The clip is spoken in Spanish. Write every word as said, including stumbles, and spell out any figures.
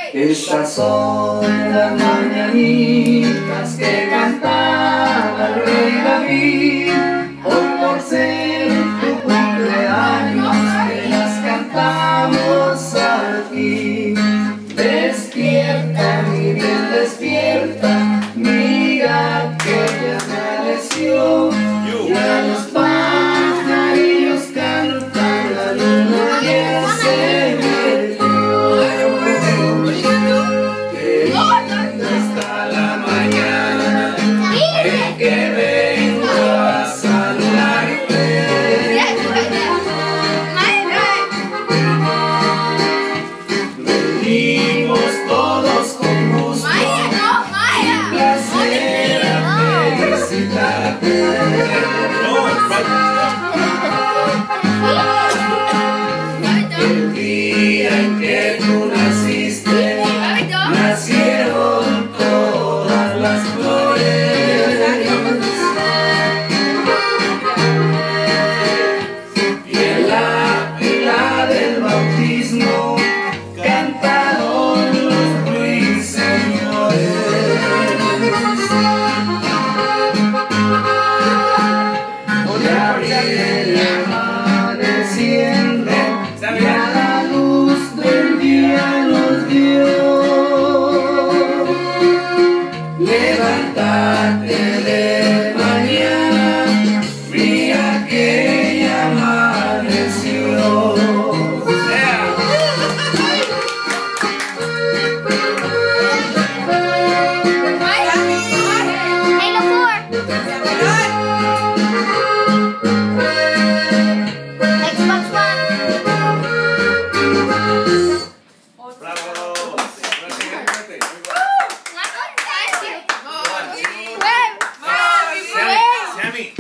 Estas son las mañanitas que cantaba el rey David. Hoy por ser tu cumpleaños que las cantamos aquí. Despierta, mi bien, despierta, mira que ya amaneció. Ya los pajarillos cantan, la luna ya se metió. Qué linda está la mañana en que vengo a saludarte. Vení